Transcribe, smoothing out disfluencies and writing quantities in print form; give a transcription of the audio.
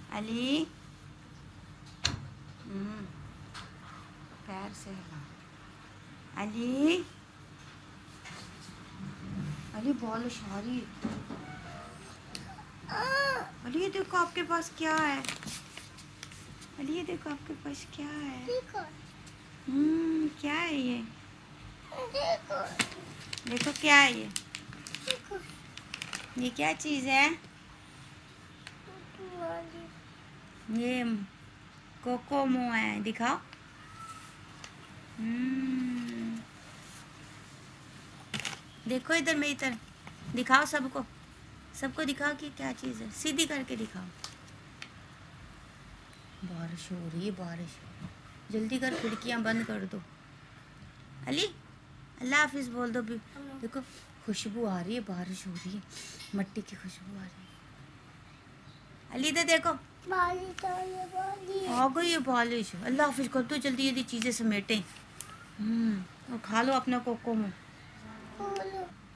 अली पैर से हिला। अली अली बॉल शारी। अली ये देखो आपके पास क्या है। अली ये देखो आपके पास क्या है। क्या है ये। देखो क्या है ये क्या चीज़ है। ये कोकोमो है, दिखाओ। देखो इधर मेरी तरफ दिखाओ, सबको दिखाओ कि क्या चीज़ है। सीधी करके दिखाओ। बारिश हो रही है, बारिश। जल्दी कर, खिड़कियां बंद कर दो। अली अल्लाह हाफिज बोल दो भी। देखो खुशबू आ रही है, बारिश हो रही है, मट्टी की खुशबू आ रही है। अली इधर देखो, आ गई है बारिश। अल्लाह हाफिज कर दो जल्दी जल्दी, चीज़ें समेटें। और खा लो अपना कोकोमो।